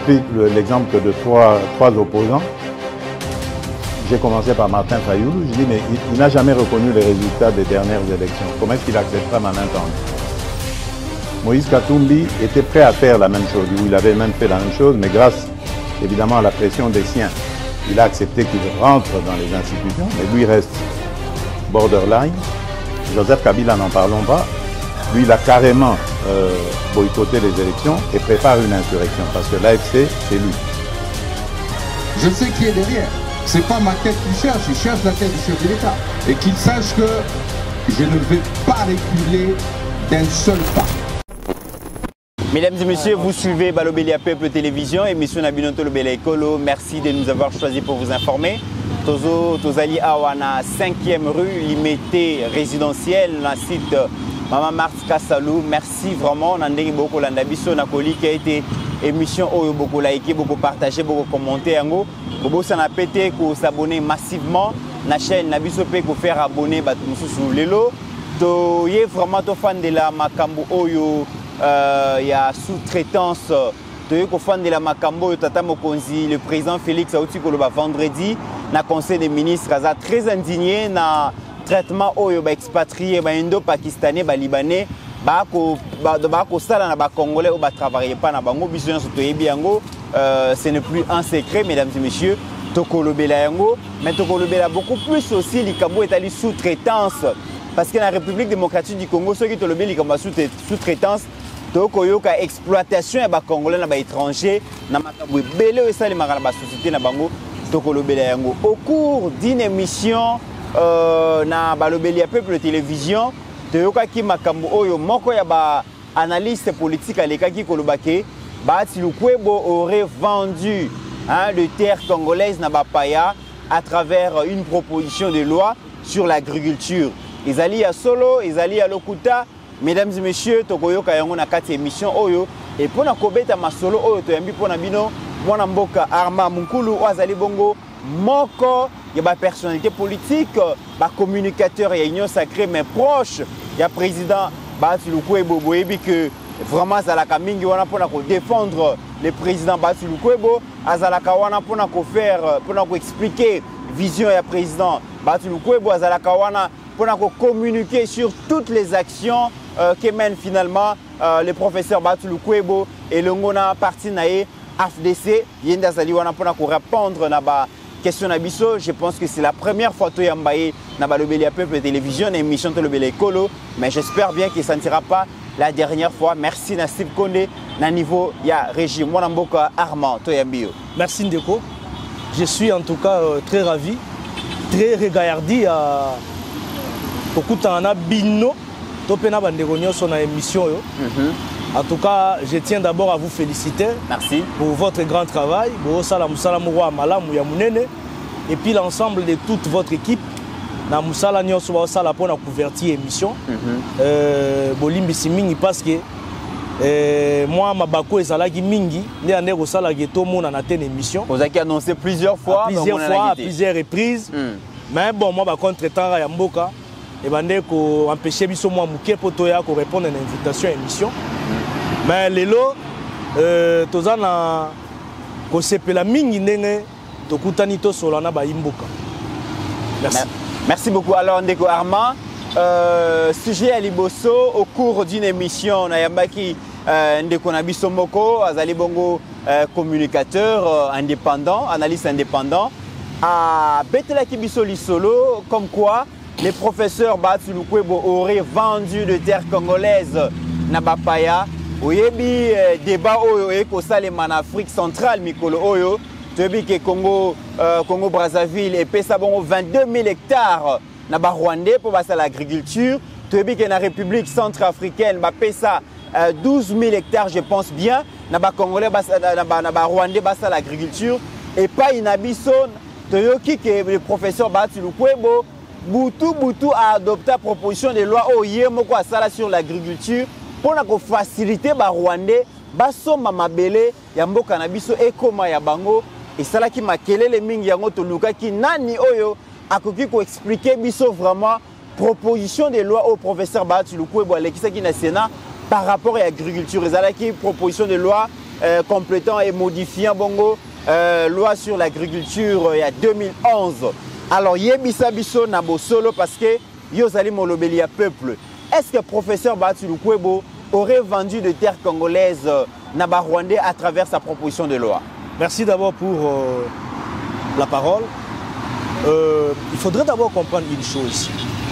pris l'exemple de trois opposants. J'ai commencé par Martin Fayoulou. Je dis, mais il n'a jamais reconnu les résultats des dernières élections. Comment est-ce qu'il acceptera ma main tendue? Moïse Katumbi était prêt à faire la même chose. Il avait même fait la même chose, mais grâce évidemment à la pression des siens, il a accepté qu'il rentre dans les institutions, mais lui reste borderline. Joseph Kabila, n'en parlons pas. Lui, il a carrément boycotté les élections et prépare une insurrection parce que l'AFC, c'est lui. Je sais qui est derrière. C'est pas ma tête qu'il cherche, il cherche la tête du chef de l'État. Et qu'il sache que je ne vais pas reculer d'un seul pas. Mesdames et messieurs, vous suivez Balobelia Peuple Télévision, émission Nabinoto Lobela Ekolo. Merci de nous avoir choisi pour vous informer. Tozali Awana 5e rue, limité résidentielle, dans le site Maman Marthe Kassalou. Merci vraiment. Nandegi beaucoup l'andabiso nakoli qui a été émission où beaucoup liké, beaucoup partagé, beaucoup commenté. Bobo s'en pété pour s'abonner massivement na chaîne Nabiso pe pour faire abonner Batumusu Lelo. To yé vraiment to fan de la Makambo Oyo. Il y a sous-traitance de fan de la Makambo Tata Mokonzi, le président Félix Aouti Koloba vendredi na conseil des ministres a très indigné na traitement oyo ba expatrié ba indo-pakistanais ba libanais ba ko sala na ba congolais ou ba travailler pas na bango biso surtout yebi yango ce n'est plus un secret mesdames et messieurs tokolobela yango mais tokolobela beaucoup plus aussi likambo etali sous-traitance parce que la République démocratique du Congo ceux qui tolobeli likambo sous-traitance tokoyoka exploitation ya ba congolais na ba étranger na makambo ebele esali makala ba société na bango tokolobela yango au cours d'une émission na Balobelia Peuple Télévision toyoka ki makambo oyo moko ya ba analyste politique alekaki kolobake Bati Lukwebo aurait vendu de terres congolaises na bapaya à travers une proposition de loi sur l'agriculture. Ezali ya solo, ezali ya lokuta. Mesdames et messieurs, tokoyoka yango na kati émission oyo et pona kobeta masolo oyo toyambi pona bino mwana mboka Arma Munkulu azali bongo moko ya ba personnalité politique, ba communicateur ya Union Sacrée mais proche ya président Bati Lukwebo boyebi que vraiment azalaka mingi wana pona ko défendre le président Bati Lukwebo azalaka wana pona ko faire pona ko expliquer vision ya président Bati Lukwebo azalaka wana pona ko communiquer sur toutes les actions que mène finalement le professeur Bati Lukwebo et le ngona parti nae AFDC yenda zali wana pona ko répondre na ba question na biso. Je pense que c'est la première fois to yambaye na Balobelia Peuple Télévision émission to Lobela Ekolo mais j'espère bien que ça ne sera pas la dernière fois. Merci Nassib Kondé na niveau ya régime mwana mboka Armand to yambio. Merci Ndeko. Je suis en tout cas très ravi, très regaillardi à kokutana bino to pena bandeko nyonso na émission yo. En tout cas, je tiens d'abord à vous féliciter. Merci pour votre grand travail. Et puis l'ensemble de toute votre équipe. Na musala nyonso ba sala pona couverture émission. Bolimbi mingi parce que moi mabako ezalaki mingi nde ande ko sala geto mona na tene émission. Vous avez annoncé plusieurs fois à plusieurs reprises. Mais bon moi ba contre-temps ya mboka et bande ko empêcher biso moi muke poto ya ko répondre à l'invitation à émission. Mais lelo tozana ko sepela mingi ndenge tokutani to solana ba imboka. Merci. Merci beaucoup. Alors Ndeko Armand, sujet à Liboso au cours d'une émission Nayambaki Ndeko Nabiso Moko, Azali Bongo communicateur indépendant, analyste indépendant à Betela Kibiso Lisolo comme quoi les professeurs Bati Lukwebo auraient vendu de terres congolaises na bapaya. Oyebi débat oyo eko salema en Afrique centrale mikolo oyo toyebi ke Congo Brazzaville et pesa bongo 22 000 hectares na ba Rwandais pour basala l'agriculture. Toyebi ke na République centrafricaine ba pesa 12 000 hectares je pense bien na ba Congolais na ba Rwandais basala l'agriculture et pas inabiso toyoki ke le professeur Bati Lukwebo Boutou a adopté la proposition de loi oye moko asala sur l'agriculture pour faciliter les Rwandais basoma mabele ya mboka na biso ekoma ya bango et ça qui makelele mingi yango toluka ki nani oyo akoki ko expliquer biso vraiment proposition de loi au professeur Bati Lukwebo alekisa ki na Sénat par rapport à l'agriculture ezala ki proposition de loi complétant et modifiant bongo loi sur l'agriculture il y a 2011. Alors yebisa biso na bosolo parce que yozali molobeli ya peuple. Est-ce que professeur Bahati Lukwebo aurait vendu de terres congolaises Naba Rwandais à travers sa proposition de loi? Merci d'abord pour la parole. Il faudrait d'abord comprendre une chose.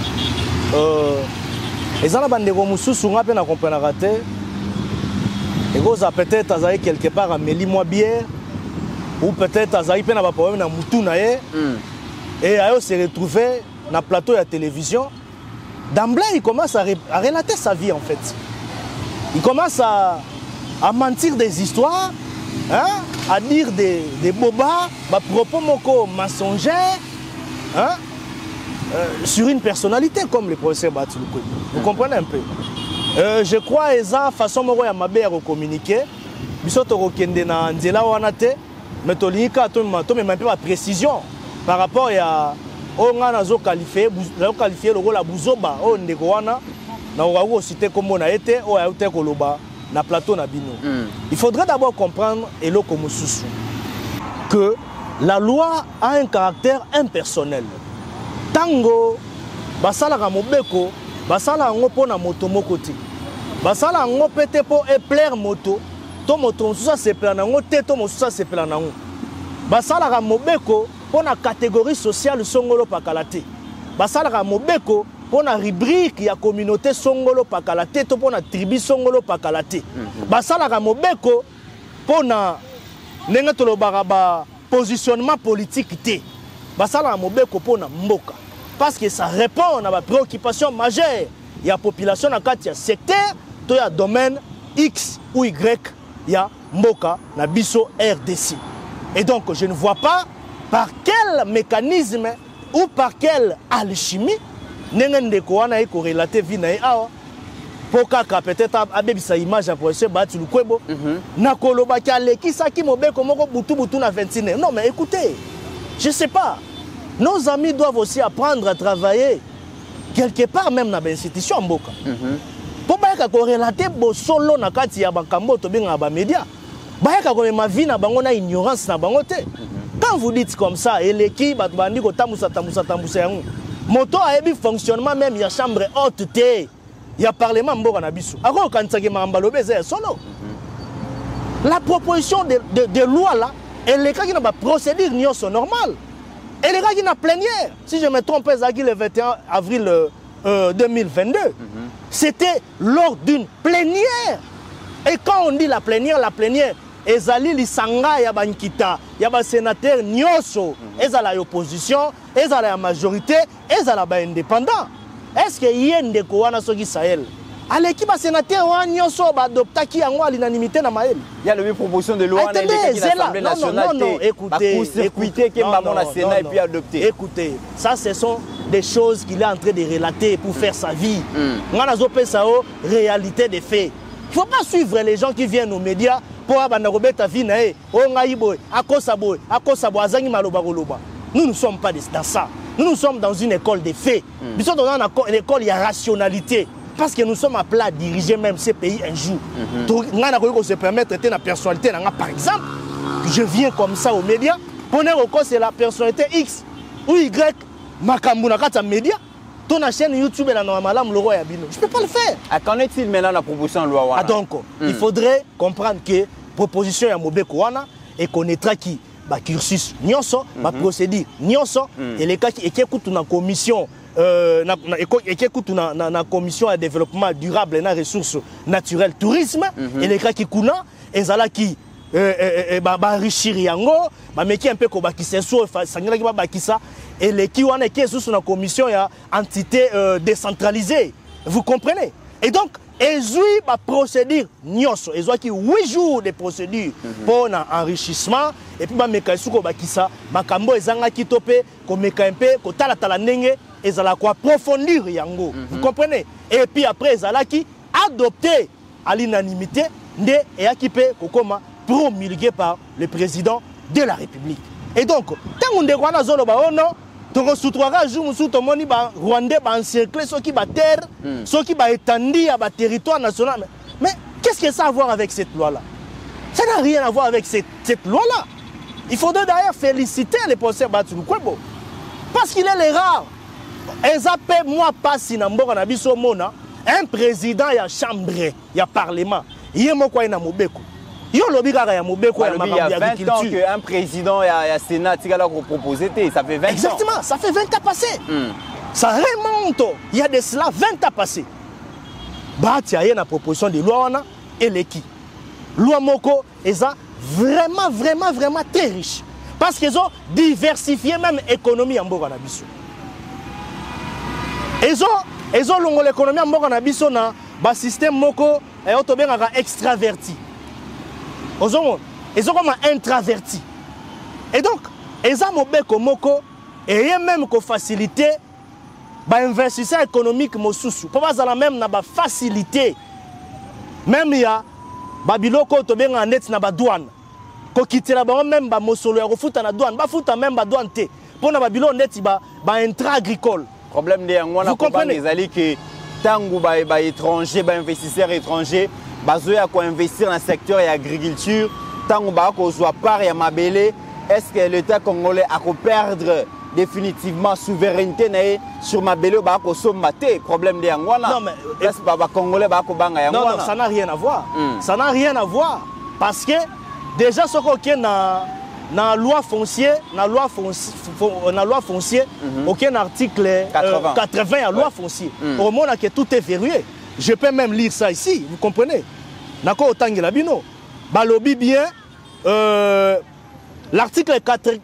Les Alabandego Moussous n'a pas compris la raté. Et peut-être qu'ils quelque part à Méli-moi bière. Ou peut-être qu'ils n'ont pas problème dans Moutou-Naye. Et ils se retrouvé dans le plateau de la télévision. D'emblée, il commence à relater sa vie en fait. Il commence à mentir des histoires, hein, à dire des bobas, des propos mensongers, hein, sur une personnalité comme le professeur Bahati Lukwebo. Vous comprenez un peu? Je crois que la façon dont il m'a communiqué, je vais na nzela wana te, mais je vais un peu de précision par rapport à on a qualifié le rôle à Bouzoba, on a cité comme on a été, on a été na plateau na bino. Il faudrait d'abord comprendre que la loi a un caractère impersonnel. Tango, basala mobeko, basala ngo na moto mokoti. Basala ngo pete po éplaire moto, to moto ça c'est plan ngo te to moto ça c'est plan ngo. Basala mobeko pour la catégorie sociale songolo pakalate. Basala mobeko pour la rubrique ya communauté songolo pakalate to pour la tribu songolo pakalate. Basala mobeko pour na nenga to ba positionnement politique te. Basala mobeko pour na mboka. Parce que ça répond à la préoccupation majeure. Il y a population dans le secteur, il y a domaine X ou Y, il y a Mboka, na biso RDC. Et donc, je ne vois pas par quel mécanisme ou par quelle alchimie Nengendeko wana eko relater vie na awa. Pour peut-être abebisa image à professeur Bahati Lukwebo. Na koloba ki aleki saki mobeko moko butu na 29. Non mais écoutez, je sais pas. Nos amis doivent aussi apprendre à travailler quelque part même dans l'institution Mboka. Pour que relater solo na kati ya bakambo to benga ba média. Bayaka ko ma vie na bango na ignorance na bango te. Quand vous dites comme ça, eleki bat bandi ko tamusa yango. Moto a ebi fonctionnement même ya chambre haute te. Ya parlement Mboka na biso. Ako kansake mambalobe za solo. La proposition de loi là, elle est qui na ba procédure nyonso normal. Et les gars qui n'ont plénière, si je me trompe, le 21 avril 2022, c'était lors d'une plénière. Et quand on dit la plénière, Ezali Lisanga Yabankita, Yaba sénateur Nyoso, Ezala l'opposition, Ezala la majorité, Ezala la indépendant. Est-ce qu'il y a une découverte sur Sahel? À l'équipe sénateur Nyoso adopta qui a l'unanimité dans Maël. Il y a une proposition de loi dans l'Assemblée nationale. Non, écoutez, écoutez, ça ce sont des choses qu'il est en train de relater pour faire sa vie. On a réalité des faits. Il ne faut pas suivre les gens qui viennent aux médias pour avoir ta vie. Nous ne sommes pas dans ça. Nous sommes dans une école des faits. Nous sommes dans une école, il y a rationalité. Parce que nous sommes appelés à diriger même ces pays un jour. Nous avons se permettre de la personnalité. Par exemple, je viens comme ça aux médias. Pour nous, c'est la personnalité X ou Y. Makambouna kata média. Ton chaîne YouTube est là normalement le roi Yabino. Je ne peux pas le faire. Qu'en est-il maintenant la proposition de loi? Donc, il faudrait comprendre que proposition ya Mobeko wana et connaîtra qui ba cursus nyonso, ba procédure nyonso et les cas qui écoutent na commission na commission de développement durable et na ressources naturelles tourisme et les cas qui kuna ezala qui ba enrichir yango ba meki un peu ko bakisa so sangela ki ba bakisa et les qui wana qui sous na commission ya entité décentralisée, vous comprenez? Et donc ezui ba procédure nyonso ezwa ki 8 jours de procédure pour enrichissement et puis ba meka suko bakisa makambo ezanga ki topé ko meka un peu ko tala tala ndenge ezala ko approfondir yango, vous comprenez? Et puis après ezala ki adopté à l'unanimité ndé et équipé kokoma promulgué par le président de la République. Et donc tant on dégoana zolo ba ono donc soutoira jour musu to moni ba Rwandais ba encercler ceux qui ba terre, ceux qui ba étendre à ba territoire national. Mais qu'est-ce que ça a à voir avec cette loi là? Ça n'a rien à voir avec cette loi-là. Il faudrait d'ailleurs féliciter les professeurs Batsulu Kwebo. Parce qu'il est les rares. Moi, pas si un président, il y a chambre, il y a parlement. Il y a Mobeko. Il y a 20 ans qu'un président et un Sénat ont proposé, ça fait 20 ans. Exactement, ça fait 20 ans passés. Ça remonte. Il y a de cela 20 ans passés. Il y a une proposition de loi et l'équipe. Loi Moko, ils sont vraiment très riches. Parce qu'ils ont diversifié même l'économie en Boganabiso. Ils ont l'économie en Boganabiso dans le système Moko et extraverti. Ils ont comme intraverti. Et donc, ils ont Mobeko Moko et même facilité l'investissement économique Mosusu. Pour pas même na facilité. Même il y a Babiloko to benga net na douane. Ko kitela ba même ba mosolo ya kofuta na douane, ba futa même ba douane te. Pour na Babilo net ba intra agricole. Problème de ngwana ko ba ezali que tangu ba étranger, ba investisseurs étrangers, bazoya ko investir dans le secteur de l'agriculture, tangu ba ko zo part ya mabele, est-ce que l'État congolais a ko perdre définitivement souveraineté sur ma belle ba ko somate problème de ngwana? Non mais est-ce que congolais ba ko banga ngwana? Non, ça n'a rien à voir. Ça n'a rien à voir parce que déjà ce qu'on est dans loi foncière, aucun article 80 à loi foncière. Au moment que tout est verrouillé. Je peux même lire ça ici, vous comprenez? D'accord, autant que la bino. Balobi bien l'article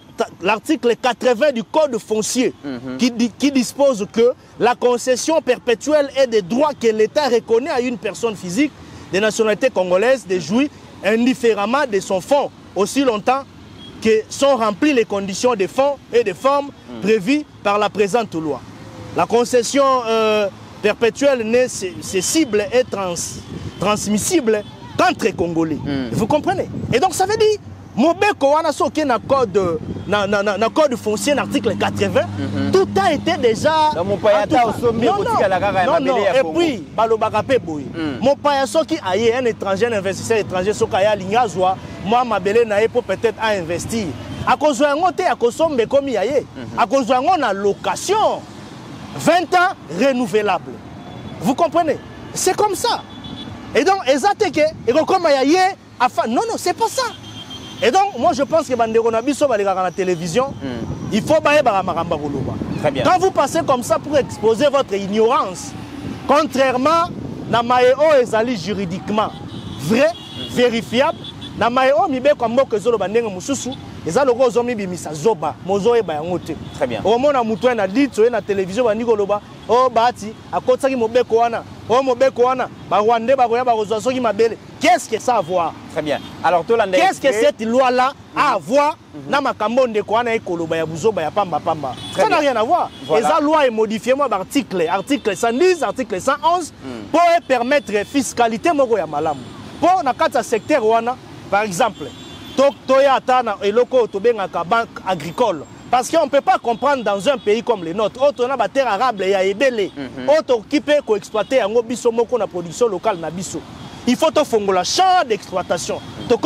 80 du Code foncier qui dispose que la concession perpétuelle est des droits que l'État reconnaît à une personne physique de nationalité congolaise de jouir indifféremment de son fonds aussi longtemps que sont remplies les conditions de fonds et de formes prévues par la présente loi. La concession perpétuelle n'est cessible et transmissible qu'entre Congolais. Vous comprenez? Et donc ça veut dire Mobeko wana soki na code foncier l'article 80 tout a été déjà mon payata osombi kotika la kaka ya mabele ya Congo. Et puis balobaka pe boy mon paya soki aye un étranger un investisseur étranger soka ya lingazwa moi mabele na ye pour peut-être à investir à cause yango te akosombe komi aye à cause yango na location 20 ans renouvelable. Vous comprenez? C'est comme ça. Et donc ezateke et comme aye non c'est pas ça. Et donc, moi je pense que la télévision, il faut Très bien. Quand vous passez comme ça pour exposer votre ignorance, contrairement à Maéo ezali juridiquement vrai, vérifiable, na Maéo mibe comme que zolo bandenge mususu, ezalo ko zomi bimisa zoba, mozo e ba yangote. Très bien. Au moment na mutu na dit na télévision bandiko loba, oh bati akotaki mobeko wana, oh mobeko wana, ba Rwandais ba koya ba kozwa soki mabele. Qu'est-ce que ça a à voir? Très bien. Alors, qu'est-ce que cette loi-là a à voir dans ma cambonde quoi na ekoloba ya buzoba ya pamba pamba? Ça n'a rien à voir. Et la loi est modifiée moi article 110, article 111 pour permettre fiscalité moko ya malamu. Pour na kata secteur wana par exemple, toya tana eloko to bengaka banque agricole. Parce qu'on ne peut pas comprendre dans un pays comme le nôtre, on a des terres arables et ebele, on qui peut exploiter en biso moko na production locale na biso. Il faut te faire la champ d'exploitation.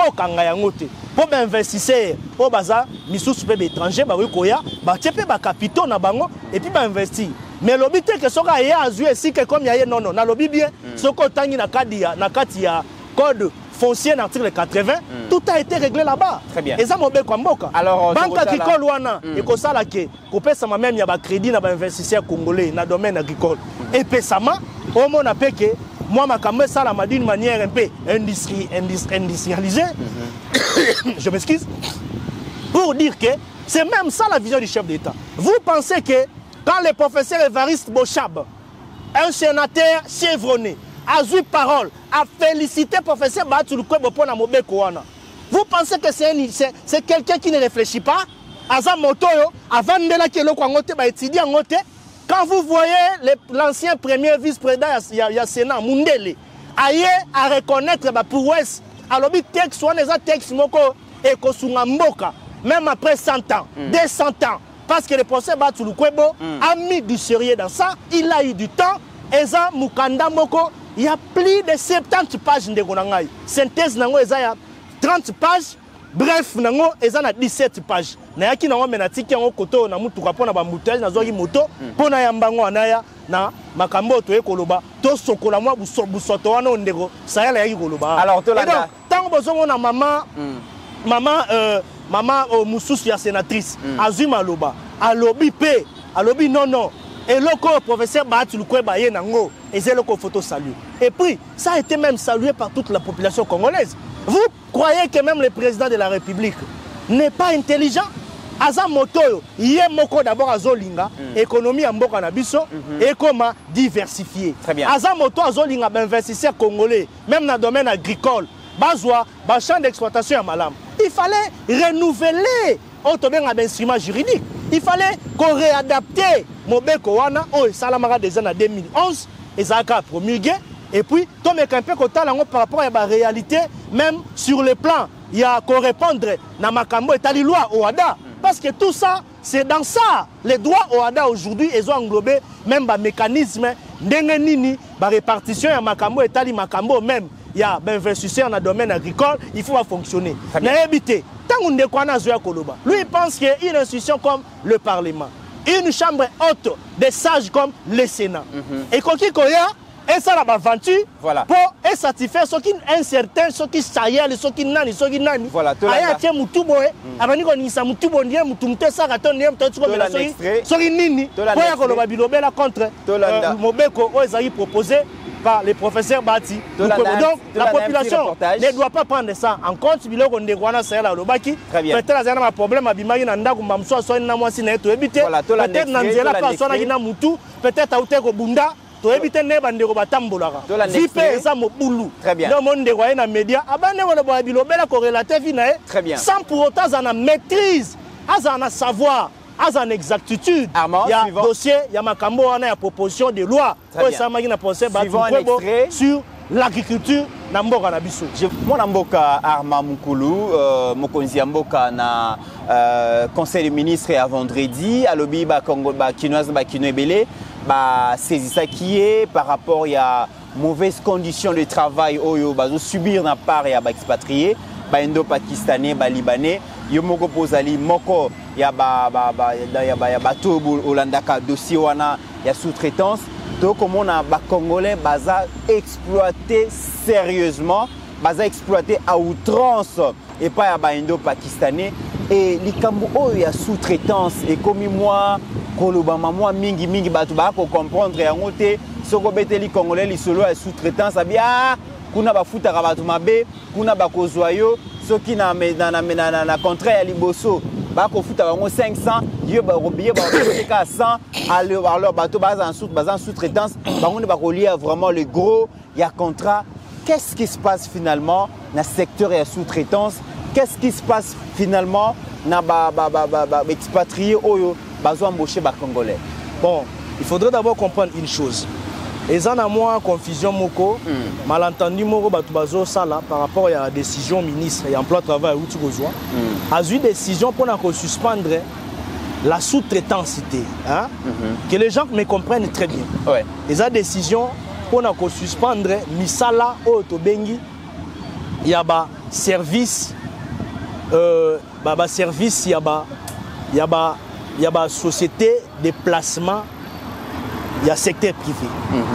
Pour investisseurs, pour baza, misous pe étranger, ba koya, ba tiepe ba capitaux na bango et puis ba investir. Mais l'objet que soka ya azue si que comme ya non non, na lobby bien, soko tangi na kati ya code foncier article 80, tout a été réglé là-bas. Très bien. Et ça m'obé comme boka. Alors banque agricole wana et ko sala ke ko pesa même ya ba crédit na ba investisseurs congolais na domaine agricole. Et pesama au mon apeke moi, ma ça m'a d'une manière un peu industrialisée. Je m'excuse. Pour dire que c'est même ça la vision du chef d'État. Vous pensez que quand le professeur Évariste Bochab, un sénateur chevronné, a eu parole, a félicité le professeur Batsulu Kwebo pour la Mobeko wana, vous pensez que c'est quelqu'un qui ne réfléchit pas? Azam Motoyo, avant de la kelo kwa ngote ba étudier ngote. Quand vous voyez l'ancien premier vice-président du Sénat, Mundele, aïe à reconnaître la prouesse, alors il texte soit les textes moko et kosungamboka, même après 100 ans, 200 ans, parce que le procès Batsulu Kwebo a mis du sérieux dans ça, il a eu du temps, et ça, Mukanda Moko, il y a plus de 70 pages de Gonangaï. Synthèse nango eza ya 30 pages. Bref, nango ezana 17 pages. Na yaki nango menatiki yango koto na mutuka pona ba mutage na zoki moto pona yambango anaya na makambo to ekoloba to sokola mwa busoto wana ondeko sayala yaki koloba. Alors to la tango bozongo na maman mususu ya sénatrice azuma loba alobi pe alobi non et le professeur Bahati Lukweba ye nango et c'est le photo salué. Et puis ça a été même salué par toute la population congolaise. Vous croyez que même le président de la République n'est pas intelligent? Aza moto yé moko d'abord azolinga économie en mboka na biso et comment diversifier. Très bien. Aza moto azolinga investisseurs congolais même dans le domaine agricole. Bazwa ba champ d'exploitation à malam. Il fallait renouveler un instrument juridique. Il fallait qu'on réadapte Mobeko wana o salamara des années 2011 et ça a promulgué. Et puis, comme un peu par rapport à la réalité, même sur le plan, il y a qu'à répondre à Makambo et à la loi OADA. Parce que tout ça, c'est dans ça. Les droits OADA aujourd'hui, ils ont englobé même le mécanisme de répartition à Makambo et à Makambo même. Il y a des investisseurs dans le domaine agricole, il faut fonctionner. Lui, il pense qu'il y a une institution comme le Parlement, une chambre haute des sages comme le Sénat. Et quand il y a et ça la aventure voilà. Pour satisfaire ceux qui incertains, ceux qui saillent, ceux qui nani, ceux qui nani. Voilà, tout aya tie mutubo abani ko nisa mutubo ndiye mutumte saka to ndiye mutatu ko bela ceux qui nini pour ya ko loba bilobela contre Mobeko o ezali proposé par le professeur Bahati. Donc la population ne doit pas prendre ça en compte biloko ndekwana ça la lobaki. Peut-être azana ma problème abimaki na ndako mamso so na mwasi na eto ebite. Peut-être na nzela personne qui na mutu, peut-être aute ko bunda. Très bien. Sans pour autant en maîtrise, en savoir, en exactitude. Il y a un dossier, il y a ma proposition de loi sur l'agriculture. Mon amboka Arma Mukulu, Mokonzi amboka na conseil des ministres à vendredi, à l'obi ba Congo ba Kinoise ba Kinoebele, ba saisi ça qui est par rapport à mauvaises conditions de travail oyo ba subir na part ya ba expatriés, ba indo-pakistanais, ba libanais, yo moko pozali moko ya ba to olandaka dossier wana ya sous-traitance. Donc, comme on a des Congolais exploité sérieusement, exploité à outrance et pas à indo-pakistanais. Et les Cambodgiens, il y a sous-traitance. Et comme moi, moi, mingi, pour comprendre, ce que les Congolais, les solo à sous-traitance, c'est bien, kuna ba futa rabatu mabe, kuna ba kozwayo, ceux qui na contrat à Liboso. Bako futa bango 500 yo ba robier ba ka 100 alors bateau en sous-traitance bango ne ba relier vraiment le gros il y a contrat. Qu'est-ce qui se passe finalement dans le secteur et la sous-traitance? Qu'est-ce qui se passe finalement na expatriés oyo bazo embaucher ba congolais? Bon, il faudrait d'abord comprendre une chose. Et en a moins confusion moko, malentendu moko batubazo sala par rapport à la décision ministre et emploi travail où tu besoin. A eu décision pour suspendre la sous-traitance, hein? Que les gens me comprennent très bien. Ouais. Et la décision pour suspendre misala au tobengi, il y a ba service, service, il y a ba société de placement. Il y a secteur privé.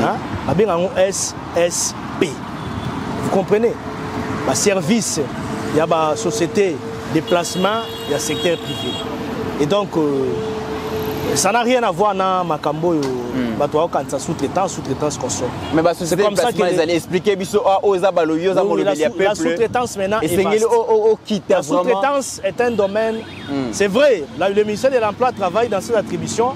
SSP. Vous comprenez? Le service, il y a la société de placement, il y a secteur privé. Et donc, ça n'a rien à voir avec Makambo, sous-traitance consomme. Mais c'est comme ça qu'ils allaient expliquer la sous-traitance maintenant est vaste. La sous-traitance est un domaine, c'est vrai, le ministère de l'Emploi travaille dans cette attribution.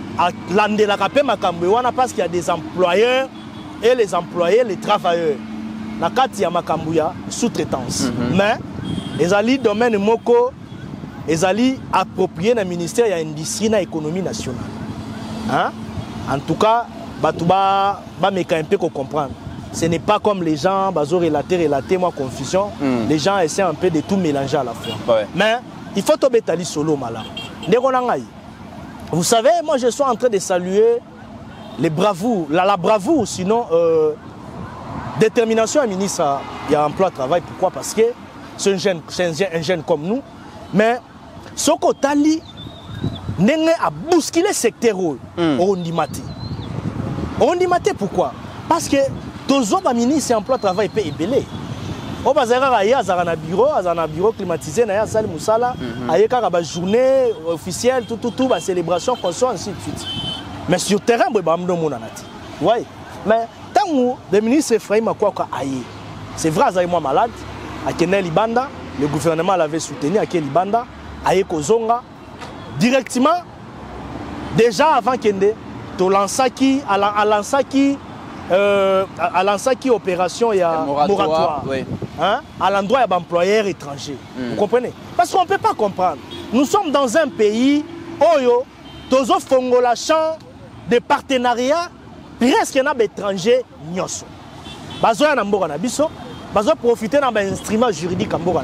Parce qu'il y a des employeurs et les employés, les travailleurs. Il y a sous-traitance. Mais les domaine moko, les appropriés dans le ministère de l'Industrie et de l'Économie nationale. Hein? En tout cas, un peu comprendre. Ce n'est pas comme les gens, relater, moi confusion. Les gens essaient un peu de tout mélanger à la fois. Ouais. Mais il faut tomber tali solo malin. Vous savez, moi je suis en train de saluer les bravoures, la bravoure, sinon détermination à ministre, il y a emploi travail. Pourquoi? Parce que c'est un jeune comme nous. Mais ce que Tali n'est à bousculer le secteur on dit maté. On dit maté pourquoi? Parce que tous les ministres emploi travail peut ébélé. Au bazar il y a un bureau climatisé na ya salle musala, il y a une journée officielle tout ba célébration consort ainsi de suite. Mais sur terrain ba mdo mona nati. Ouais. Mais tant que le ministre Ephraim Akwakwa aye. C'est vrai ça moi malade à Kenel Libanda, le gouvernement l'avait soutenu à Kenel Libanda, aye kozonga directement déjà avant Kende to lansaki à lansaki opération il y a moratoire. Oui. Hein, à l'endroit d'employeurs étrangers. Vous comprenez? Parce qu'on ne peut pas comprendre. Nous sommes dans un pays où nous avons la champ de partenariat presque étrangers. Nous avons profité d'un instrument juridique. Nous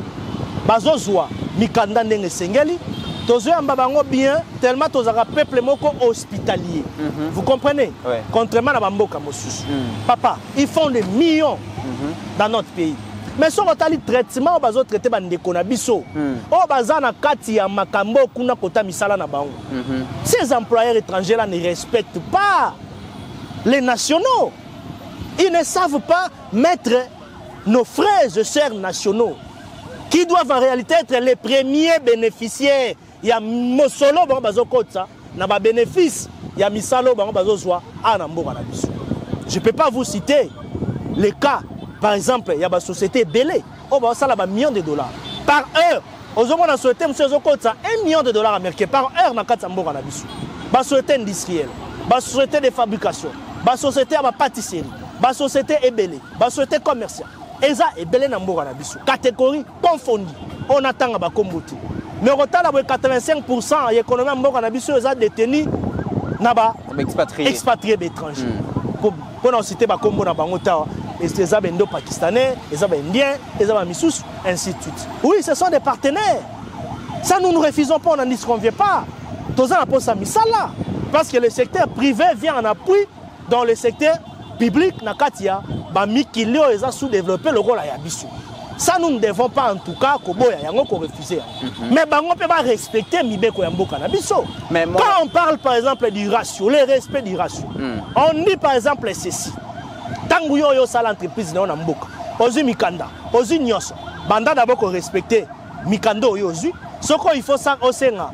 avons mikanda ndenge sengeli. Nous avons bien tellement nous avons un peuple hospitalier. Vous comprenez? Ouais. Contrairement à Bamboka Mossus. Papa, ils font des millions dans notre pays. Mais si on a le traitement, on va traiter les Konabiso. On va kati ya makambo kuna kota misala na bango. Ces employeurs étrangers là ne respectent pas les nationaux. Ils ne savent pas mettre nos frères et sœurs nationaux qui doivent en réalité être les premiers bénéficiaires. Il y a Mosolo bango kota na ba bénéfice, il y a misalo bango bazozwa anambo na biso. Je peux pas vous citer les cas. Par exemple, il y a une société belée. On va ça là millions de dollars par heure. Aux hommes la société monsieur Zokota 1 million de dollars américains par heure na Katsambo na biso. Ba société industrielle, ba société de fabrication, ba société à pâtisserie, ba société ébélée, ba société commerciale. Eza ébélé na mboka na biso. Catégorie confondue. On attend ba kombote. Mais au total 85% de l'économie mboka na biso eza détenu na ba expatriés étrangers. Pour nous citer ba kombo na bango ta les Abendo pakistanais, les Indiens, les Abamisous, ainsi de suite. Oui, ce sont des partenaires. Ça, nous ne refusons pas, on n'en dit ce qu'on ne vient pas. Tous en appose à Misala. Parce que le secteur privé vient en appui dans le secteur public, Nakatia, Mikilio, ils ont sous-développé le rôle à Yabisu. Ça, nous ne devons pas, en tout cas, refuser. Mais on ne peut pas respecter Mibeko Yambo Kanabiso. Quand on parle, par exemple, du ratio, le respect du ratio, on dit, par exemple, ceci. Tangu yo sala entreprise na mboka ozu mikanda ozu nyoso banda d'abord ko respecter mikando yo ozu soko il faut ça osenga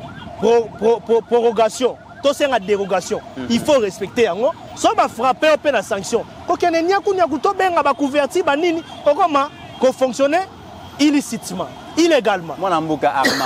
prorogation to senga dérogation il faut respecter yango so ba frapper pe na sanction ko kene nyaku to benga ba couverture banini okoma ko fonctionner illicitement illégalement mwana mboka arma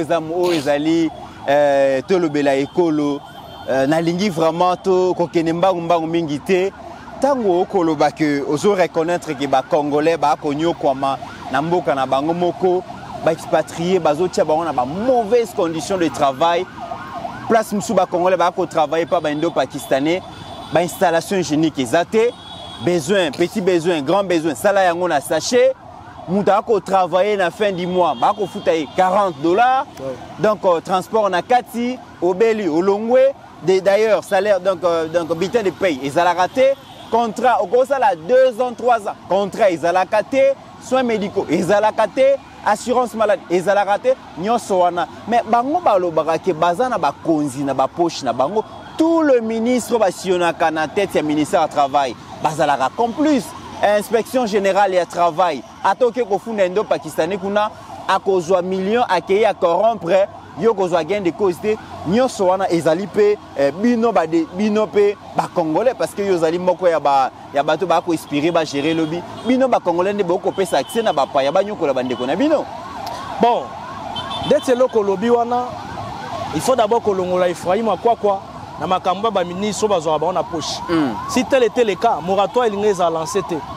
ozali to lobela ekolo na lingi vraiment to ko kene mbangu mingi te. Tango okoloba que ozo reconnaître que ba congolais ba konyo kwama na mboka na bango moko ba expatrié bazo tia bango na ba mauvaises conditions de travail place musu ba congolais ba ko travailler pas ba indo pakistanais ba installation hygiénique ezate besoin petit besoin grand besoin sala yango na sachet muta ko travailler na fin du mois ba ko futa $40 donc transport na kati obeli olongwe d'ailleurs salaire donc bulletin de paye ezala raté. Contrat au cours de 2 ans, 3 ans. Contrat, ils ont la raté. Soins médicaux, ils ont la raté. Assurance maladie, ils ont la raté. Mais bango balo barake bazana ba konzi na ba poche na bango. Tout le ministre va sionaka na tête du ministère du travail. Bazala comme plus. Inspection générale et travail. Atoke ko funda ndo pakistanais kuna akozwa millions accueillis à corrompre. Yo kozwa gain de cause nyonso wana ezali pe bino pe ba congolais parce que yo zali moko ya bato ba ko inspirer ba gérer lobby bino ba congolais ne boko pesa accès na ba pa ya ba nyoko la bande ko na bino. Bon d'être loko lobby wana il faut d'abord que l'ongola Ephraim Akwakwa na makambo ba ministre bazwa ba na poche. Si tel était le cas moratoire il les a lancé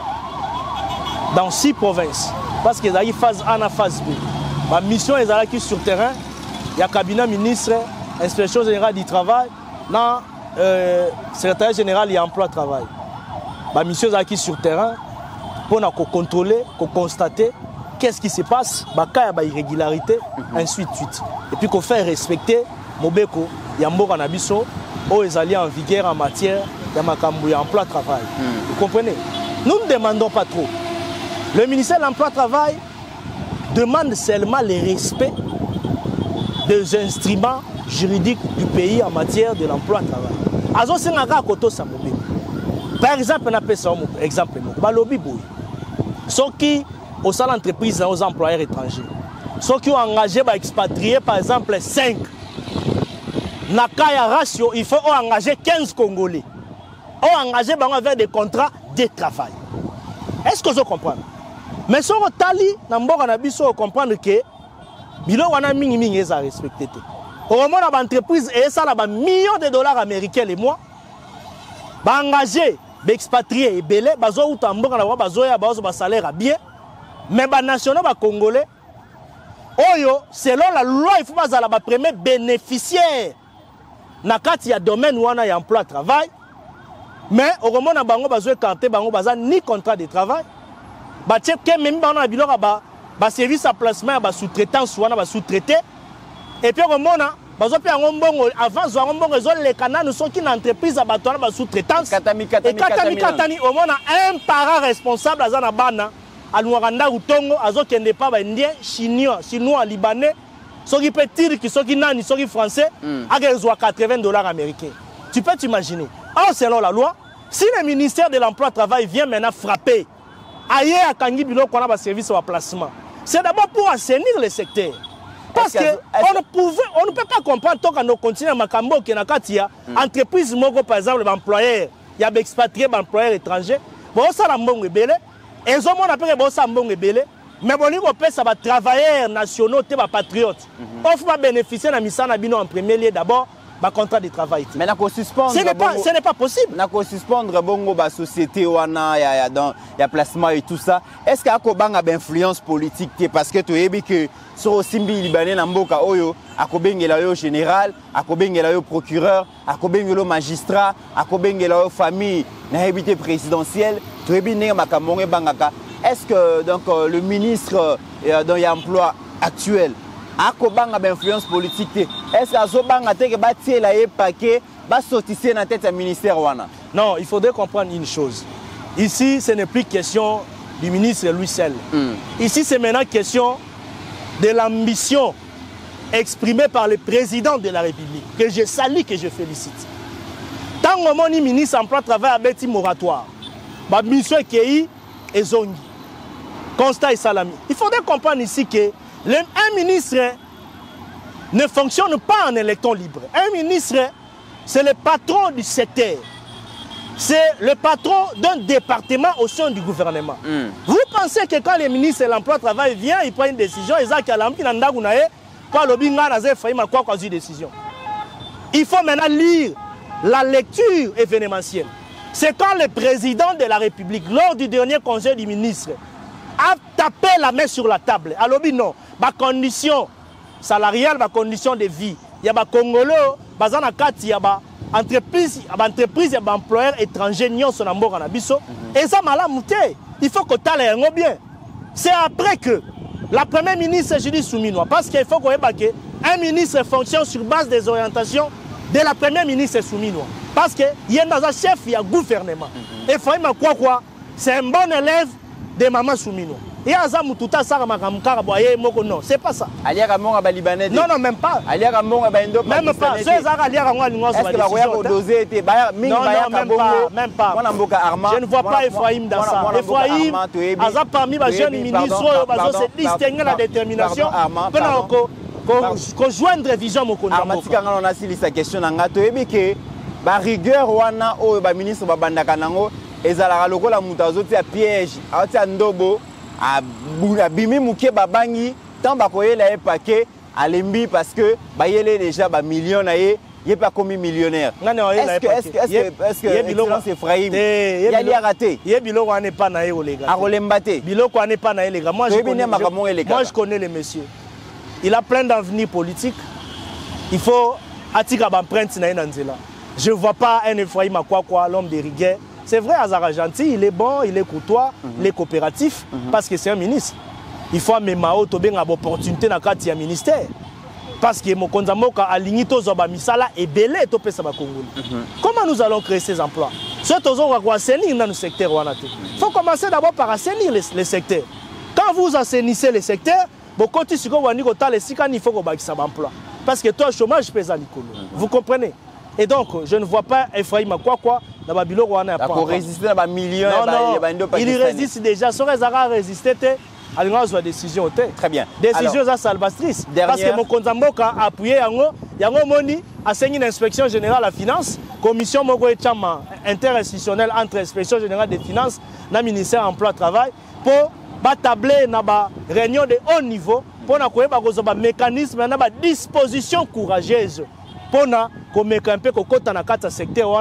dans 6 provinces parce que ils phase A na phase B. Ma mission est là qui sur terrain. Il y a cabinet ministre, inspection générale du travail, dans secrétaire général et emploi travail. La mission est qui sur terrain pour contrôler, pour constater qu'est-ce qui se passe, il y a des irrégularités, ainsi de suite. Et puis qu'on fait respecter Mobeko, Yambo Kanabiso, où ils allaient en vigueur en matière de emploi travail. Vous comprenez? Nous ne demandons pas trop. Le ministère de l'emploi travail demande seulement le respect des instruments juridiques du pays en matière de l'emploi et travail. Azo sengaka koto samobe. Par exemple, on appelle ça un exemple. Balobi boy. Ceux qui au sein de l'entreprise aux employeurs étrangers. Ceux qui ont engagé expatriés, par exemple, 5. Nakaya ratio, il faut engager 15 Congolais. Ou engager avec des contrats de travail. Est-ce que vous comprenez? Mais si vous avez comprendre que bilo wana mingi mingi eza respecté. Au moment où l'entreprise et ça là millions de dollars américains les mois, ba engagé, ba expatrié et belé, bazo ou tamboka na bazo ya bazo ba salaire bien, mais ba nationaux ba congolais oyo selon la loi il faut pas la ba premier bénéficiaire na kati ya domaine wana ya emploi travail, mais au moment na bango bazo écarté bango baza ni contrat de travail, ba tchep ke même ba na biloko ba service à placement ba sous-traitance wana ba sous-traité. Et puis, au moment où avant, les canaux sont qui entreprise à la sous-traitance. Et au moment un parent responsable à Zanabana, à Nouaranda ou Tongo, à Zoki n'est pas indien, chinois, libanais, ceux qui peuvent dire qui sont qui nani, ceux qui français, à $80 américains. Tu peux t'imaginer. Alors, selon la loi, si le ministère de l'Emploi et du Travail vient maintenant frapper, ailleurs à Kangi Bilo, qu'on a un service à placement, c'est d'abord pour assainir le secteur. Parce qu'on ne peut pas comprendre tant qu'on nos continents Makambo qui est dans entreprise mogo par exemple l'employeur, il y a des expatriés, employeurs étrangers, bon ça la mbongo belé, et ils ont appelé bon ça mbongo belé, mais bon on peut ça va travailleurs nationaux, t'es pas patriotes, on faut pas bénéficier de la mission Nabino en premier lieu d'abord. Ba contrat de travail. Mais n'a suspendre. Ce n'est pas possible. N'a suspendre bongo ba société wana ya placement et tout ça. Est-ce qu'il y a kobanga influence politique parce que tu es que sur simbi libanais na mboka oyo akobengela yo général, akobengela yo procureur, akobengela yo magistrat, akobengela yo famille na habité présidentielle, tu es bien makamongé bangaka. Est-ce que donc le ministre dans l'emploi actuel akobanga influence politique? Est-ce que azobanga te ke batie la paquet ba sortir na tête du ministère wana? Non, il faudrait comprendre une chose. Ici, ce n'est plus question du ministre lui seul. Ici, c'est maintenant question de l'ambition exprimée par le président de la République, que je salue, que je félicite. Tant que mon ministre emploi travail avec un moratoire, ma mission est et zongi. Constat et salami. Il faudrait comprendre ici que un ministre ne fonctionne pas en électron libre. Un ministre, c'est le patron du secteur. C'est le patron d'un département au sein du gouvernement. Vous pensez que quand le ministre de l'Emploi et du Travail vient, il prend une décision, il faut maintenant lire la lecture événementielle. C'est quand le président de la République, lors du dernier conseil du ministre, a tapé la main sur la table. Alors, non, ma condition salariale, ma condition de vie. Il y a des Congolais, il y a des entreprises, il y a des employeurs étrangers, et ça m'a mouté. Il faut que tu ailles bien. C'est après que la première ministre, je dis souminois, parce qu'il faut qu'un ministre fonctionne sur base des orientations de la première ministre souminois. Parce qu'il y a un chef, il y a un gouvernement. Et il faut quoi, c'est un bon élève de maman souminois. Et à ça, non, c'est pas ça. Non, non, même pas. Même pas. Même pas. Je ne vois pas Ephraïm dans ça. Ephraïm, parmi les jeunes ministres, c'est distinguer la détermination pour joindre vision. La question ba rigueur wana o ba ministre ba bandaka nango ezalaka lokola mutazo tia piège atia ndobo a bimi muke babangi tant ba koyela e paquet alembi parce que ba yele déjà ba million na ye pas commis millionnaire. Est-ce que c'est Ephraïm il y a raté ye biloko ane pas na ye les gars a rolembate biloko ane pas na ye les gars moi je connais les messieurs il a plein d'avenir politique il faut atika ba empreinte na nzela. Je ne vois pas un Ephraïm Akwakwa, l'homme de rigueur. C'est vrai, Azara gentil, il est bon, il est courtois, il est coopératif, parce que c'est un ministre. Il faut amener Mao Tobé une opportunité dans le ministère. Parce que mon Konzamoka a l'unité Zoba Misala et Belé Topé Saba Congolais. Comment nous allons créer ces emplois? C'est aux autres à assainir dans le secteur. Il faut commencer d'abord par assainir les secteurs. Quand vous assainissez les secteurs, Beaucoup de gens qui ont les il faut qu'on ça emploi. Parce que toi, le chômage pèse à l'école. Vous comprenez? Et donc, je ne vois pas Ephraim quoi dans Babylone Rwanda. Pour résister à millions, il résiste déjà. Si on a résisté, il y a une décision. Très bien. Décision à salvatrice. Parce que mon Konzamboka a appuyé Moni a signé une inspection générale à la finance, commission interinstitutionnelle entre l'inspection générale des finances et le ministère de l'emploi et du travail pour tabler dans la réunion de haut niveau pour un mécanisme et une disposition courageuse pour mettre un peu dans le secteur.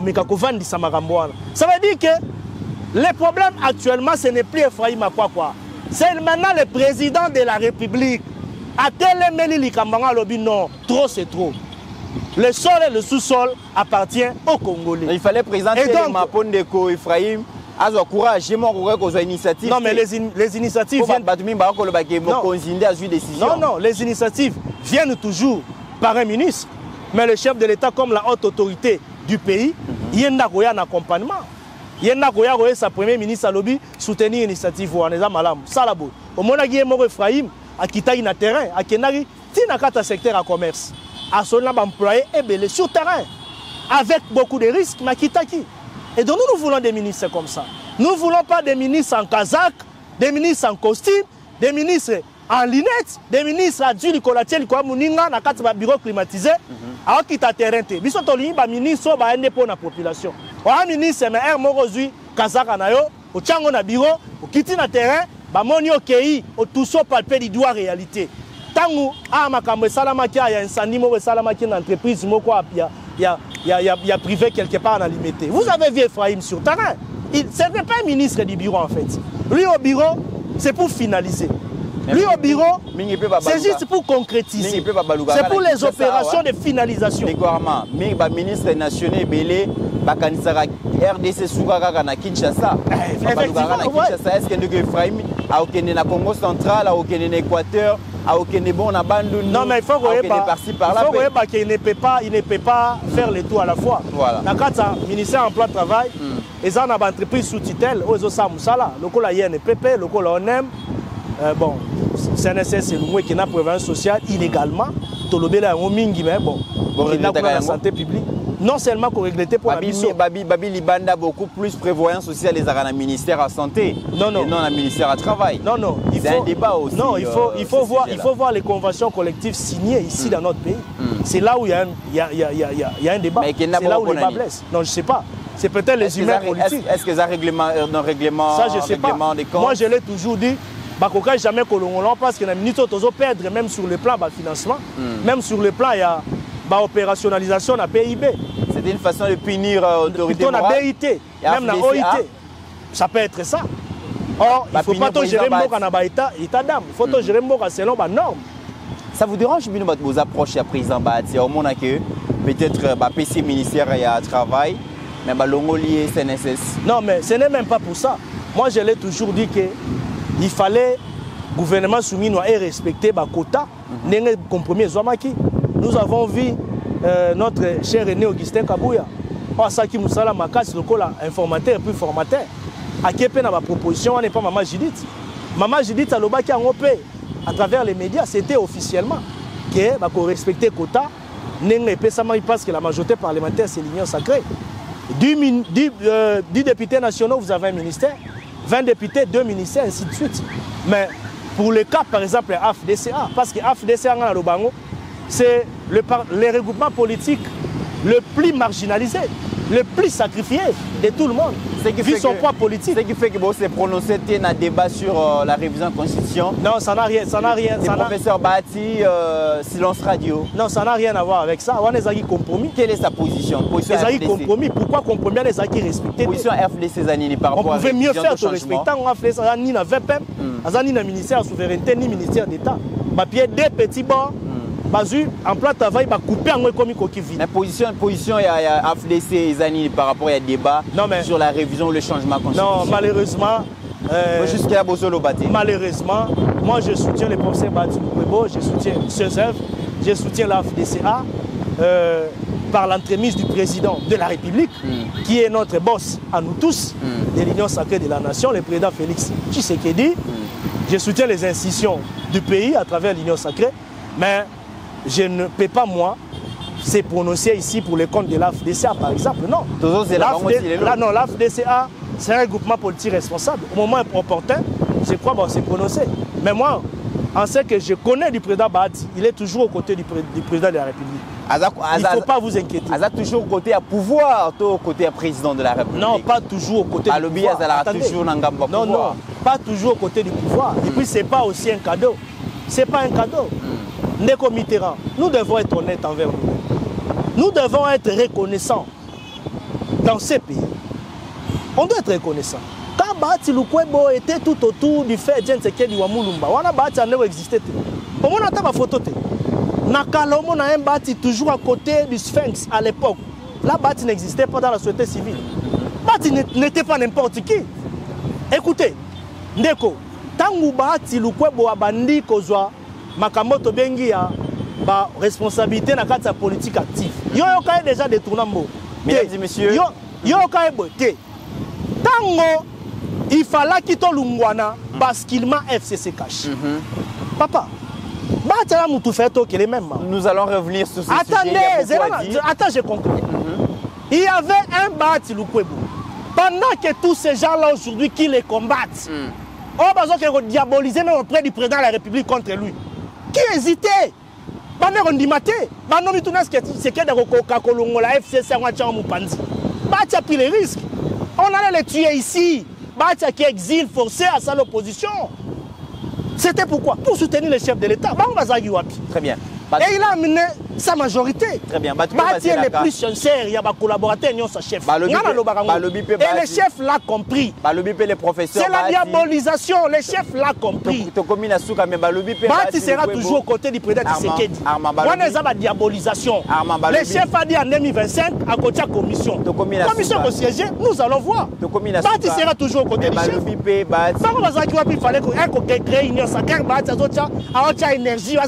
Ça veut dire que le problème actuellement, ce n'est plus Ephraim Akwakwa. C'est maintenant le président de la République. À tel non, trop c'est trop. Le sol et le sous-sol appartiennent aux Congolais. Il fallait présenter le Mapondeko Ephraim. Azo courage, initiative. Non, mais les initiatives viennent... Non, les initiatives viennent toujours par un ministre. Mais le chef de l'État, comme la haute autorité du pays, il y a un accompagnement. Il y a sa premier ministre à lobby soutenir l'initiative. Salabo. Au moment où il y a Ephraim, à quitter un terrain, à Kenari, il y a un secteur à commerce. À son employé et sur terrain. Avec beaucoup de risques, mais qui Et donc nous voulons des ministres comme ça. Nous ne voulons pas des ministres en casaque, des ministres en costume, des ministres en lunettes, des ministres à Dieu, Nicolatiel, Kouamouninga, dans le bureau climatisé, alors qu'il t'a terrain. Ils sont les ministres pour la population. Un ministre, mais un morozui, Kazaka, au Tchango na bureau, au Kiti na terrain, Bamoni au Kei, au Tousso palpé du doigt réalité. Tangu, Makambe Salamaki, il y a un sandimo Salamaki dans l'entreprise, il y a privé quelque part dans limité. Vous avez vu Ephraim sur terrain. Ce n'est pas un ministre du bureau en fait. Lui au bureau, c'est pour finaliser. Lui au bureau, c'est juste pour concrétiser. C'est pour les opérations de finalisation. Le ministre national belé, RDC Soukaka na Kinshasa. Est-ce que Ephraim a aucun na Congo central, a aucun na Équateur, a aucun bon na Bandundu? Non mais il faut qu'il ne peut pas faire les tout à la fois. Dans le ministère de l'Emploi et du Travail, ils ont une entreprise sous tutelle, ils ont ça Moussala, le col INPP, le col ONEM. Bon, CNSS c'est le qui n'a prévention sociale illégalement. Tolobé là on mingi mais bon, il n'a pas la santé publique. Non seulement qu'on regrettait pour la mission. Babi Libanda beaucoup plus prévoyance sociale les arana ministère à santé. Non et non la ministère à travail. Non, il faut un débat aussi. Non, il faut voir les conventions collectives signées ici dans notre pays. C'est là où il y a un débat. C'est là où les bas blessent. Non, je sais pas. C'est peut-être les humains politiques. Est-ce que ça règlement ça je sais pas. Moi je l'ai toujours dit. Bakoka jamais colongolant parce que la ministre toujours perdre même sur le plan de financement, même sur le plan il y a opérationnalisation de la PIB. C'est une façon de punir l'autorité morale. BIT, même la OIT. Ça peut être ça. Or, il ne faut pas gérer Mboka état d'âme. Il faut gérer Mboka selon les normes. Ça vous dérange vos approches à président Bahati? Au moment que peut-être PC ministère il y a travail, mais l'ongolier CNSS. Non, mais ce n'est même pas pour ça. Moi, je l'ai toujours dit que il fallait le gouvernement soumis et respecter les quotas. Nous avons vu notre cher aîné Augustin Kabouya. Saki Moussala Makas, le informateur et puis formateur. À qui est la proposition, on n'est pas Maman Judith. Maman Judith a l'obaki en OP à travers les médias, c'était officiellement que respecter les quotas. Parce que la majorité parlementaire, c'est l'union sacrée. 10 députés nationaux, vous avez un ministère. 20 députés, 2 ministères, ainsi de suite. Mais pour le cas, par exemple, AFDCA, parce que AFDCA, c'est le regroupement politique le plus marginalisé, le plus sacrifié de tout le monde, vu son poids politique. Ce qui fait que vous s'est prononcé dans un débat sur la révision de la Constitution. Non, ça n'a rien. Le professeur Bahati, silence radio. Non, ça n'a rien à voir avec ça. On a des compromis. Quelle est sa position? Les compromis. Pourquoi compromis? Les acquis respectés. Position FDC Zanini par rapport à la révision de changement. On pouvait mieux faire en respectant. On a ni la VPM, ni le ministère de la souveraineté, ni le ministère d'État. Papier des petits bords. En plein travail, il va couper en comme il vit. La position il y a FDC Zanini par rapport à débat sur la révision ou le changement constitutionnel. Non, malheureusement. Jusqu'à Bosolo Bati. Malheureusement, moi je soutiens le professeur Bati Boubebo, je soutiens CESEF, je soutiens la FDCA par l'entremise du président de la République, qui est notre boss à nous tous, de l'Union sacrée de la nation, le président Félix Tshisekedi. Je soutiens les institutions du pays à travers l'Union sacrée. Mais je ne peux pas, moi, se prononcer ici pour les comptes de l'AFDCA, par exemple. Non. L'AFDCA, c'est un groupement politique responsable. Au moment opportun, je crois qu'on s'est prononcé. Mais moi, en ce que je connais du président Bahati, il est toujours aux côtés du président de la République. Il ne faut pas vous inquiéter. Il est toujours au côté à pouvoir, au côté à président de la République. Non, pas toujours au côté du pouvoir. Non, non, pas toujours au côté du pouvoir. Et puis, ce n'est pas aussi un cadeau. Ce n'est pas un cadeau. Ndeko Mitterrand, nous devons être honnêtes envers nous. Nous devons être reconnaissants dans ces pays. On doit être reconnaissant. Quand Bahati Lukwebo était tout autour du fait de Tshisekedi wa Mulumba, on a Bahati n'a existé. On a ma photo. Nakalomo na un Bahati toujours à côté du Sphinx à l'époque. Là, Bahati n'existait pas dans la société civile. Bahati n'était pas n'importe qui. Écoutez, Ndeko, tant Bahati Lukwebo a bandi kozwa Makamoto Bengi a responsabilité dans la politique active. Yo yo déjà détourné mbo. Mesdames et messieurs, yo ka boté. Tango il fallait qu'il to lungwana basculement FCC cash. Papa, nous allons revenir sur ce sujet. Attends, j'ai compris. Il y avait un Bahati Lukwebo. Pendant que tous ces gens-là aujourd'hui qui les combattent, on va diaboliser même auprès du président de la République contre lui. Qui hésitait? Pendant qu'on dit maté, pendant que c'est que la FCC Bahati a pris les risques. On allait les tuer ici. Bahati qui exile forcé à sa opposition. C'était pourquoi? Pour soutenir le chef de l'État. Très bien. Et il a amené sa majorité. Très bien. Bahati est le plus sincère. Il y a des collaborateurs et sa chef. Et le chef l'a compris. C'est la diabolisation. Le chef l'a compris. Bahati sera toujours aux côtés du président Tshisekedi. On est à la diabolisation. Le chef a dit en 2025 à côté de la commission. Commission au siège, nous allons voir. Bahati sera toujours aux côtés du chef. Il fallait créer une union sacrée. Bahati a énergie.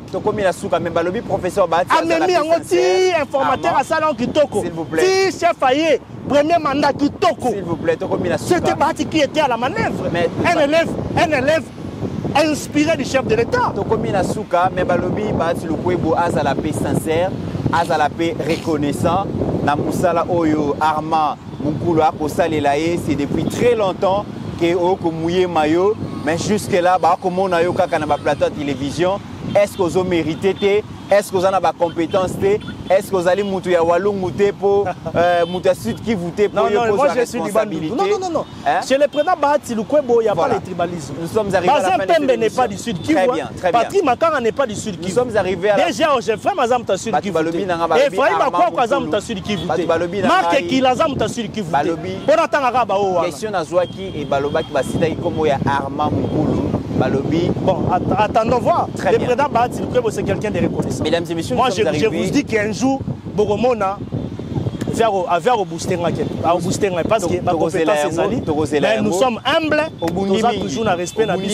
Professeur Bahati Amemi Angoti, informateur à Salon Kitoko. S'il vous plaît. Si chef Aye, premier mandat Kitoko. S'il vous plaît, c'était Bahati qui était à la manœuvre. Un élève inspiré du chef de l'État. Tokomina Souka, mais Balobi Bahati Lukwebo a la paix sincère, a la paix reconnaissant. Na Moussala Oyo Arma Mukulu Akosale, c'est depuis très longtemps que Okomouye Mayo, mais jusque là, comme on a eu un plateau de télévision. Est-ce que vous avez mérité? Est-ce que vous avez des compétences? Est-ce que vous allez monter à Wallon pour Sud qui voter pour moi je suis du Bandundu. Non. Chez le président Bahati Lukwebo, il n'y a pas le tribalisme. Nous sommes arrivés à la fin de cette émission. n'est pas du Sud Kivu. Patrick Makanga n'est pas du Sud Kivu. Nous sommes arrivés à la déjà, j'ai fait Mazam ta Sud Kivu. Et Efraïm Akwa Azam ta Sud Kivu. Marc Kilazam ta Sud Kivu. Question à Zouaki et Balobaki Basitaï comme Armand Mukulu. Bon, attendons voir. Le président Bahati Lukwebo, c'est quelqu'un de reconnaissant. Mesdames et messieurs, moi, je vous dis qu'un jour, Boromona vers au booster parce que ma compétence est salie. Mais nous sommes humbles, nous avons toujours un respect dans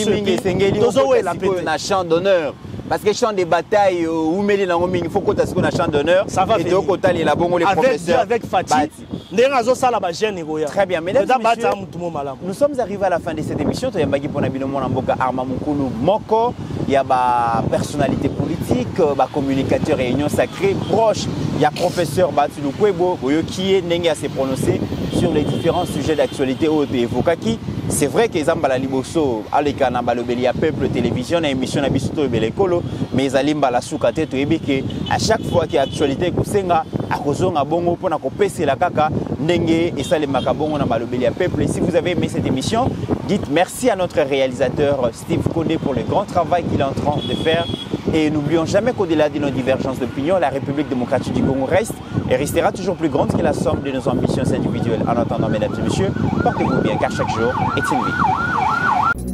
le champ d'honneur. Parce que champ de bataille, il faut qu'on ait un champ d'honneur. Ça va venir. Avec Fatih. Très bien, mesdames et messieurs, nous sommes arrivés à la fin de cette émission. Il y a des personnalités politiques, des communicateurs et unions sacrées proches. Il y a professeur Bahati Lukwebo qui est se prononcer sur les différents sujets d'actualité au Evokaki. C'est vrai que Zambala Liboso, Alekana Balobelia Peuple Télévision, émission Nabisuto Belekolo, mais Zalimba la Soukate, à chaque fois qu'il y a actualité, Kosenga, à Kozonga Bongo, pour Nakopese la Kaka, Nenge et Salem Makabongo na Balobelia Peuple. Et si vous avez aimé cette émission, dites merci à notre réalisateur Steve Kone pour le grand travail qu'il est en train de faire. Et n'oublions jamais qu'au-delà de nos divergences d'opinion, la République démocratique du Congo reste et restera toujours plus grande que la somme de nos ambitions individuelles. En attendant, mesdames et messieurs, portez-vous bien car chaque jour est une vie.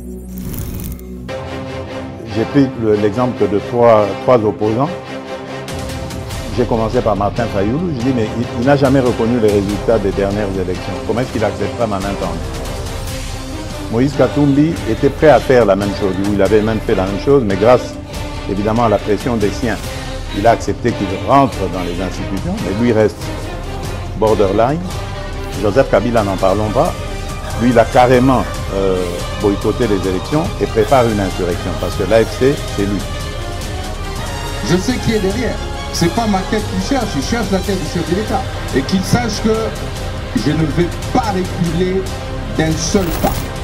J'ai pris l'exemple de trois opposants j'ai commencé par Martin Fayoulou, je dis mais il n'a jamais reconnu les résultats des dernières élections. Comment est-ce qu'il acceptera ma main tendue? Moïse Katumbi était prêt à faire la même chose, il avait même fait la même chose, mais grâce évidemment à la pression des siens, il a accepté qu'il rentre dans les institutions, mais lui reste borderline. Joseph Kabila, n'en parlons pas. Lui, il a carrément boycotté les élections et prépare une insurrection, parce que l'AFC, c'est lui. Je sais qui est derrière. C'est pas ma tête qu'il cherche, il cherche la tête du chef de l'État. Et qu'il sache que je ne vais pas reculer d'un seul pas.